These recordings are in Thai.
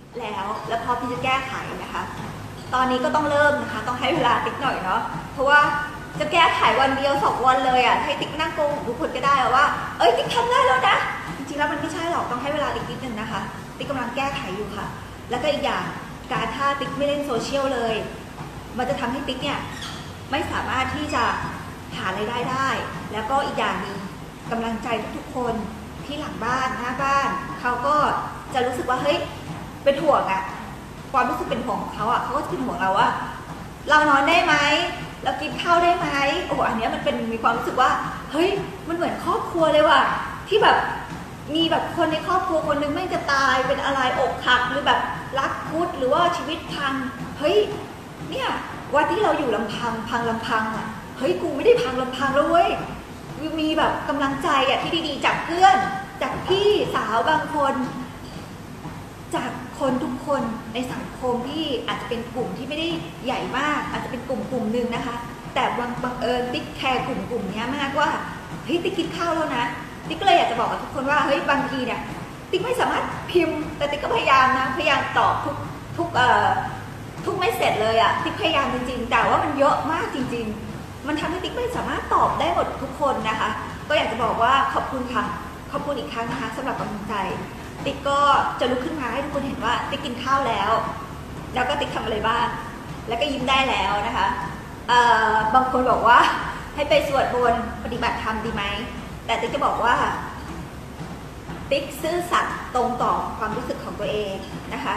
แล้วพอพี่จะแก้ไขนะคะตอนนี้ก็ต้องเริ่มนะคะต้องให้เวลาติ๊กหน่อยเนาะเพราะว่าจะแก้ไขวันเดียว2 วันเลยอ่ะให้ติ๊กนั่งโกหกทุกคนก็ได้ว่าติ๊กทำได้แล้วนะจริงๆแล้วมันไม่ใช่หรอกต้องให้เวลาติ๊กนิดนึงนะคะติ๊กกำลังแก้ไขอยู่ค่ะแล้วก็อีกอย่างการถ้าติ๊กไม่เล่นโซเชียลเลยมันจะทำให้ติ๊กเนี่ยไม่สามารถที่จะหารายได้ได้แล้วก็อีกอย่างนึงกำลังใจทุกๆคนที่หลังบ้านหน้าบ้านเขาก็จะรู้สึกว่าเฮ้ยเป็นห่วงอะความรู้สึกเป็นห่วงของเขาอะเขาก็จะเป็นห่วงเราว่าเรานอนได้ไหมเรากินข้าวได้ไหมโอ้อันนี้มันเป็นมีความรู้สึกว่าเฮ้ยมันเหมือนครอบครัวเลยว่ะที่แบบมีแบบคนในครอบครัวคนนึงไม่จะตายเป็นอะไรอกหักหรือแบบรักคุดหรือว่าชีวิตพังเฮ้ยเนี่ยวันที่เราอยู่ลำพังพังลำพังอะเฮ้ยกูไม่ได้พังลำพังแล้วเว้ยมีแบบกำลังใจอะที่ดีๆจากเพื่อนจากพี่สาวบางคนจากคนทุกคนในสังคมที่อาจจะเป็นกลุ่มที่ไม่ได้ใหญ่มากอาจจะเป็นกลุ่มหนึ่งนะคะแต่บังเอิญติ๊กแคร์กลุ่มนี้มากว่าเฮ้ยติ๊กกินข้าวแล้วนะติ๊กก็เลยอยากจะบอกกับทุกคนว่าเฮ้ยบางทีเนี่ยติ๊กไม่สามารถพิมพ์แต่ติ๊กก็พยายามนะพยายามตอบทุกไม่เสร็จเลยอะติ๊กพยายามจริงๆแต่ว่ามันเยอะมากจริงๆมันทำให้ติ๊กไม่สามารถตอบได้หมดทุกคนนะคะก็อยากจะบอกว่าขอบคุณค่ะขอบคุณอีกครั้งนะคะสำหรับกำลังใจติ๊กก็จะลุกขึ้นมาให้ทุกคนเห็นว่าติ๊กกินข้าวแล้วก็ติ๊กทำอะไรบ้างแล้วก็ยิ้มได้แล้วนะคะบางคนบอกว่าให้ไปสวดมนต์ปฏิบัติธรรมดีไหมแต่ติ๊กจะบอกว่าติ๊กซื่อสัตย์ตรงต่อความรู้สึกของตัวเองนะคะ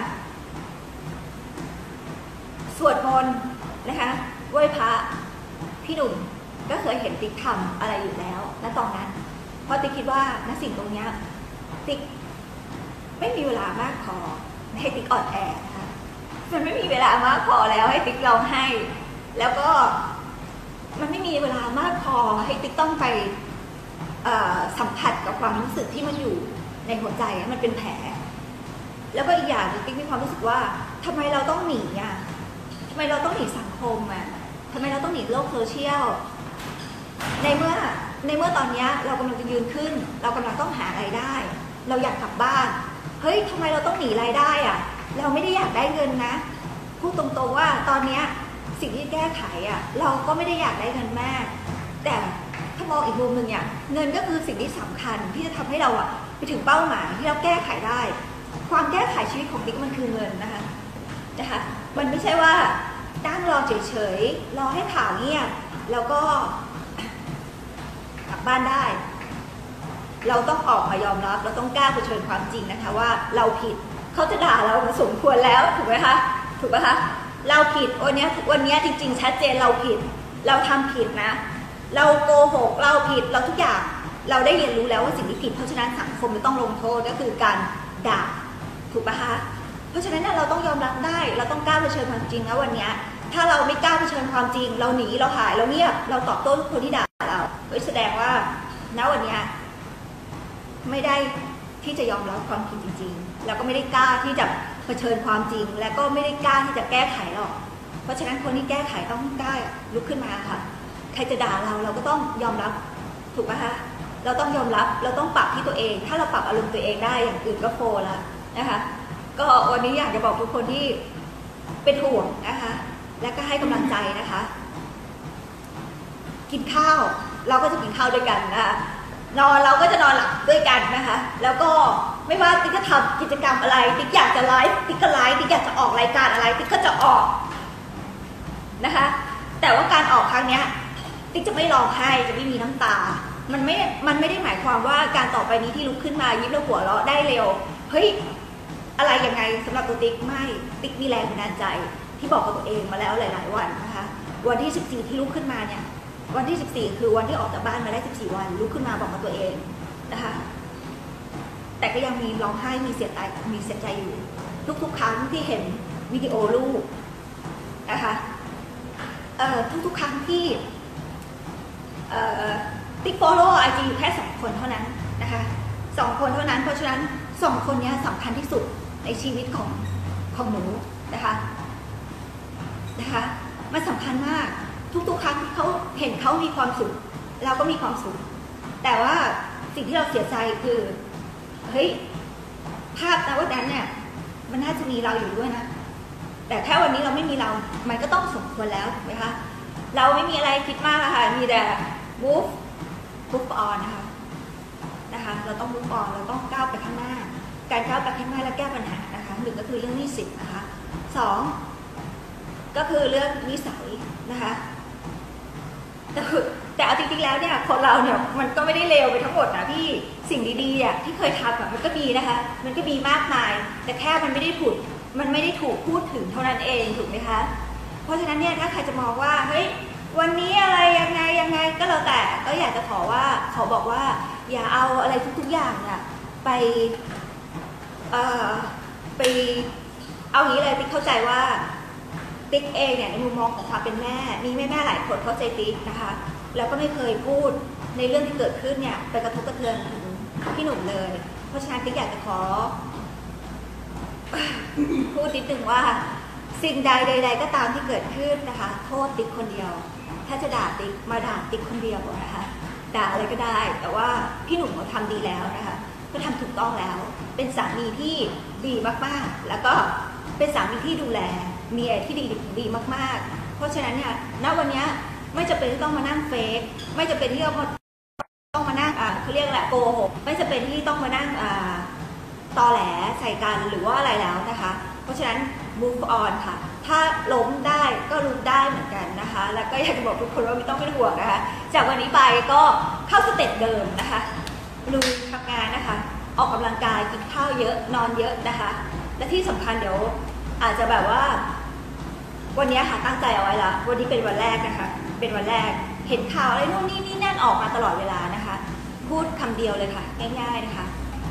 สวดมนต์นะคะไหว้พระพี่หนุ่มก็เคยเห็นติ๊กทำอะไรอยู่แล้วณตอนนั้นเพราะติ๊กคิดว่าณสิ่งตรงนี้ติ๊กไม่มีเวลามากพอให้ติ๊กอ่อนแอนะคะมันไม่มีเวลามากพอแล้วให้ติ๊กร้องไห้แล้วก็มันไม่มีเวลามากพอให้ติ๊กต้องไปสัมผัสกับความรู้สึกที่มันอยู่ในหัวใจมันเป็นแผลแล้วก็อีกอย่างติ๊กมีความรู้สึกว่าทำไมเราต้องหนีอ่ะทำไมเราต้องหนีสังคมอ่ะทำไมเราต้องหนีโลกโซเชียลในเมื่อตอนนี้เรากำลังจะยืนขึ้นเรากำลังต้องหารายได้เราอยากกลับบ้านเฮ้ยทำไมเราต้องหนีรายได้อ่ะเราไม่ได้อยากได้เงินนะพูดตรงๆว่าตอนนี้สิ่งที่แก้ไขอ่ะเราก็ไม่ได้อยากได้เงินมากแต่ถ้ามองอีกมุมหนึ่งเนี่ยเงินก็คือสิ่งที่สำคัญที่จะทำให้เราอ่ะไปถึงเป้าหมายที่เราแก้ไขได้ความแก้ไขชีวิตของติ๊กมันคือเงินนะคะมันไม่ใช่ว่าตั้งรอเฉยๆรอให้ข่าวเงียบแล้วก็กลับบ้านได้เราต้องออกมายอมรับเราต้องกล้าเผชิญความจริงนะคะว่าเราผิดเขาจะด่าเราสมควรแล้วถูกไหมคะเราผิดวันนี้จริงๆชัดเจนเราผิดเราทำผิดนะเราโกหกเราผิดเราทุกอย่างเราได้เรียนรู้แล้วว่าสิ่งที่ผิดเพราะฉะนั้นสังคมจะต้องลงโทษก็คือการด่าถูกปะคะเพราะฉะนั้นเราต้องยอมรับได้เราต้องกล้าเผชิญความจริงนะวันนี้ถ้าเราไม่กล้าเผชิญความจริงเราหนีเราหายเราเงียบเราตอบโต้ทุกคนที่ด่าเราแสดงว่าณวันนี้ไม่ได้ที่จะยอมรับความผิดจริงๆแล้วก็ไม่ได้กล้าที่จะเผชิญความจริงและก็ไม่ได้กล้าที่จะแก้ไขหรอกเพราะฉะนั้นคนที่แก้ไขต้องกล้าลุกขึ้นมาค่ะใครจะด่าเราก็ต้องยอมรับถูกปะคะเราต้องยอมรับเราต้องปรับที่ตัวเองถ้าเราปรับอารมณ์ตัวเองได้อย่างอื่นก็โฟแล้วนะคะก็วันนี้อยากจะบอกทุกคนที่เป็นห่วงนะคะและก็ให้กำลังใจนะคะกินข้าวเราก็จะกินข้าวด้วยกันนะคะนอนเราก็จะนอนหลับด้วยกันนะคะแล้วก็ไม่ว่าติ๊กจะทำกิจกรรมอะไรติ๊กอยากจะไลฟ์ติ๊กก็ไลฟ์ติ๊กอยากจะออกรายการอะไรติ๊กก็จะออกนะคะแต่ว่าการออกครั้งนี้ติ๊กจะไม่ร้องไห้จะไม่มีน้ำตามันไม่ได้หมายความว่าการต่อไปนี้ที่ลุกขึ้นมายิ้มแล้วหัวเราะได้เร็วเฮ้ยอะไรยังไงสำหรับตัวติ๊กไม่ติ๊กมีแรงบันดาลใจที่บอกกับตัวเองมาแล้วหลายๆวันนะคะวันที่14ที่ลุกขึ้นมาเนี่ยวันที่14คือวันที่ออกจากบ้านมาได้14วันลุกขึ้นมาบอกกับตัวเองนะคะแต่ก็ยังมีร้องไห้มีเสียใจอยู่ทุกๆครั้งที่เห็นวิดีโอลูกนะคะทุกๆครั้งที่ติ๊กโฟโล่ไอจีอยู่แค่2 คนเท่านั้นนะคะ2 คนเท่านั้นเพราะฉะนั้น2 คนนี้สำคัญที่สุดในชีวิตของหนูนะคะมันสำคัญมากทุกๆครั้งที่เขาเห็นเขามีความสุขเราก็มีความสุขแต่ว่าสิ่งที่เราเสียใจคือเฮ้ยภาพณวันนั้นเนี่ยมันน่าจะมีเราอยู่ด้วยนะแต่แค่วันนี้เราไม่มีเรามันก็ต้องสมควรแล้วถูกไหมคะเราไม่มีอะไรคิดมากค่ะมีแต่ move on นะคะเราต้อง move on เราต้องก้าวไปข้างหน้าการก้าวไปข้างหน้าและแก้ปัญหานะคะ1ก็คือเรื่องหนี้สินนะคะ2ก็คือเรื่องนิสัยนะคะแต่เอาจริงๆแล้วเนี่ยคนเราเนี่ยมันก็ไม่ได้เลวไปทั้งหมดนะพี่สิ่งดีๆอ่ะที่เคยทำมันก็มีนะคะมันก็มีมากมายแต่แค่มันไม่ได้ถูกพูดถึงเท่านั้นเองถูกไหมคะเพราะฉะนั้นเนี่ยถ้าใครจะมองว่าเฮ้ยวันนี้อะไรยังไงก็แล้วแต่ก็อยากจะขอบอกว่าอย่าเอาอะไรทุกๆอย่างเนี่ยไปเอาอย่างนี้เลยติ๊กเข้าใจว่าติ๊กเองเนี่ยในมุมมองของความเป็นแม่มีแม่หลายคนเข้าใจติ๊กนะคะแล้วก็ไม่เคยพูดในเรื่องที่เกิดขึ้นเนี่ยไปกระทบกระเทือนถึงพี่หนุ่มเลยเพราะฉะนั้นติ๊กอยากจะขอ พูดนิดนึงว่าสิ่งใดก็ตามที่เกิดขึ้นนะคะโทษติ๊กคนเดียวถ้าจะด่าติ๊กมาด่าติ๊กคนเดียวนะคะด่าอะไรก็ได้แต่ว่าพี่หนุ่มเขาทำดีแล้วนะคะก็ทำถูกต้องแล้วเป็นสามีที่ดีมากๆแล้วก็เป็นสามีที่ดูแลเมียที่ดีมากๆเพราะฉะนั้นเนี่ยณวันนี้ไม่จำเป็นที่ต้องมานั่งเฟกไม่จำเป็นที่ต้องมานั่งเขาเรียกแหละโกหกไม่จำเป็นที่ต้องมานั่งตอแหลใส่กันหรือว่าอะไรแล้วนะคะเพราะฉะนั้น move on ค่ะถ้าล้มได้ก็ลุกได้เหมือนกันนะคะแล้วก็อยากจะบอกทุกคนว่าไม่ต้องเป็นห่วงนะคะจากวันนี้ไปก็เข้าสเต็ปเดิมนะคะลุยทำงานนะคะออกกำลังกายกินข้าวเยอะนอนเยอะนะคะและที่สำคัญเดี๋ยวอาจจะแบบว่าวันนี้ค่ะตั้งใจเอาไว้ละวันนี้เป็นวันแรกนะคะเป็นวันแรกเห็นข่าวอะไรนู่นนี่นั่นออกมาตลอดเวลานะคะพูดคำเดียวเลยค่ะง่ายๆนะคะ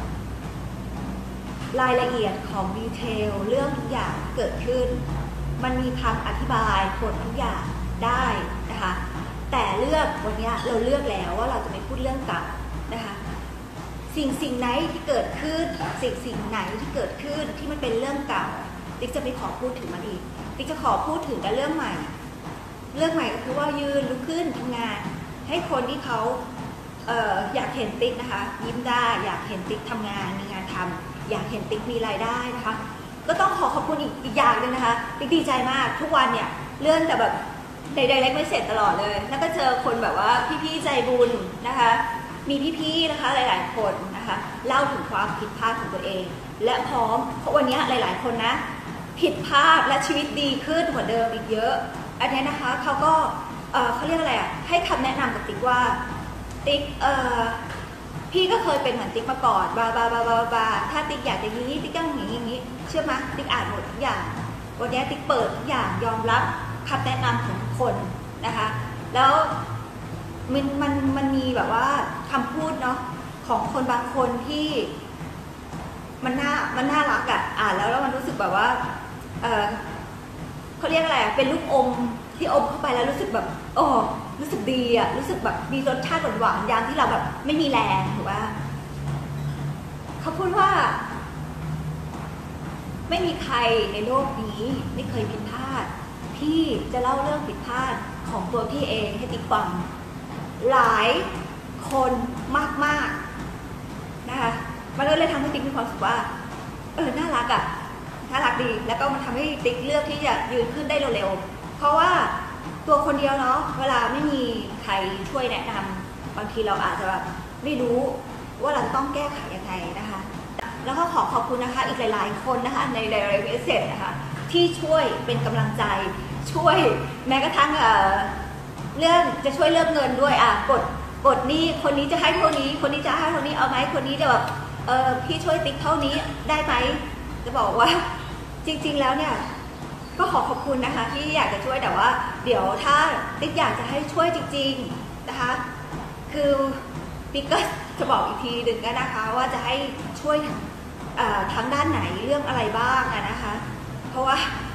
รายละเอียดของดีเทลเรื่องทุกอย่างเกิดขึ้นมันมีคำอธิบายผลทุกอย่างได้นะคะแต่วันนี้เราเลือกแล้วว่าเราจะไม่พูดเรื่องเก่านะคะสิ่งไหนที่เกิดขึ้นสิ่งไหนที่เกิดขึ้นที่มันเป็นเรื่องเก่าติ๊กจะไม่ขอพูดถึงมันอีกติ๊กจะขอพูดถึงแต่เรื่องใหม่ก็คือว่ายืนลุกขึ้นทำงานให้คนที่เขาอยากเห็นติ๊กนะคะยิ้มได้อยากเห็นติ๊กทำงานมีงานทำอยากเห็นติ๊กมีรายได้นะคะก็ต้องขอบคุณอีกอย่างหนึ่งนะคะติ๊กดีใจมากทุกวันเนี่ยเลื่อนแต่แบบในไดเรกไม่เสร็จตลอดเลยแล้วก็เจอคนแบบว่าพี่ๆใจบุญนะคะมีพี่ๆนะคะหลายๆคนนะคะเล่าถึงความผิดพลาดของตัวเองและพร้อมเพราะวันนี้หลายๆคนนะผิดพลาดและชีวิตดีขึ้นกว่าเดิมอีกเยอะอันนี้นะคะเขาก็เขาเรียกอะไรให้คำแนะนำกับติ๊กว่าติ๊กพี่ก็เคยเป็นเหมือนติ๊กมาก่อนบาถ้าติ๊กอยากจะอย่างนี้ติ๊กต้องอย่างนี้เชื่อไหมติ๊กอ่านหมดทุกอย่างวันนี้ติ๊กเปิดทุกอย่างยอมรับคำแนะนำของทุกคนนะคะแล้วมันมีแบบว่าคำพูดเนาะของคนบางคนที่มันน่ารักอ่านแล้วมันรู้สึกแบบว่าเขาเรียกอะไรเป็นลูกอมที่อมเข้าไปแล้วรู้สึกแบบรู้สึกดีรู้สึกแบบมีรสชาติหวานยามที่เราแบบไม่มีแรงถูกป่ะเขาพูดว่าไม่มีใครในโลกนี้ไม่เคยผิดพลาดพี่จะเล่าเรื่องผิดพลาดของตัวพี่เองให้ติ๊กฟังหลายคนมากนะคะมันเลยทำให้ติ๊กมีความรู้สึกว่าน่ารักน่ารักดีแล้วก็มันทำให้ติ๊กเลือกที่จะยืนขึ้นได้เร็วๆเพราะว่าตัวคนเดียวเนาะเวลาไม่มีใครช่วยแนะนำบางทีเราอาจจะแบบไม่รู้ว่าเราต้องแก้ไขยังไงนะคะแล้วก็ขอบคุณนะคะอีกหลายๆคนนะคะในไดเรกเมสเสจนะคะที่ช่วยเป็นกำลังใจช่วยแม้กระทั่งเรื่องจะช่วยเรื่องเงินด้วยกดนี่คนนี้จะให้เท่านี้คนนี้จะให้เท่านี้เอาไหมคนนี้จะแบบพี่ช่วยติ๊กเท่านี้ได้ไหมจะบอกว่าจริงๆแล้วเนี่ยก็ขอบคุณนะคะที่อยากจะช่วยแต่ว่าเดี๋ยวถ้าติ๊กอยากจะให้ช่วยจริงๆนะคะคือติ๊กก็จะบอกอีกทีหนึ่งกันนะคะว่าจะให้ช่วยทางด้านไหนเรื่องอะไรบ้างนะคะเพราะว่า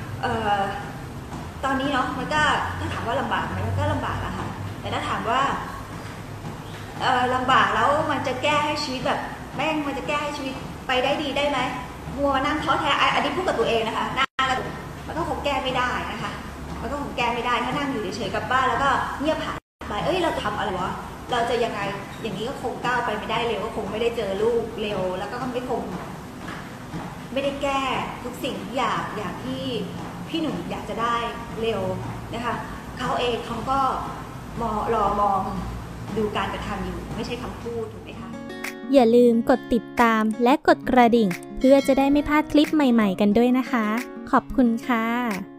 ตอนนี้เนาะมันก็ถ้าถามว่าลำบากไหมมันก็ลำบากอะค่ะแต่ถ้าถามว่าลำบากแล้วมันจะแก้ให้ชีวิตแบบมันจะแก้ให้ชีวิตไปได้ดีได้ไหมมัวนั่งท้อแท้อันนี้พูดกับตัวเองนะคะมันก็คงแก้ไม่ได้นะคะมันก็คงแก้ไม่ได้ถ้านั่งอยู่เฉยๆกับบ้านแล้วก็เงียบหายไปเราทำอะไรวะเราจะยังไงอย่างนี้ก็คงก้าวไปไม่ได้เร็วก็คงไม่ได้เจอลูกเร็วแล้วก็ไม่คงไม่ได้แก้ทุกสิ่งทุกอย่างที่พี่หนุ่มอยากจะได้เร็วนะคะเขาเองเขาก็รอมองดูการกระทำอยู่ไม่ใช่คำพูดถูกไหมคะอย่าลืมกดติดตามและกดกระดิ่งเพื่อจะได้ไม่พลาดคลิปใหม่ๆกันด้วยนะคะขอบคุณค่ะ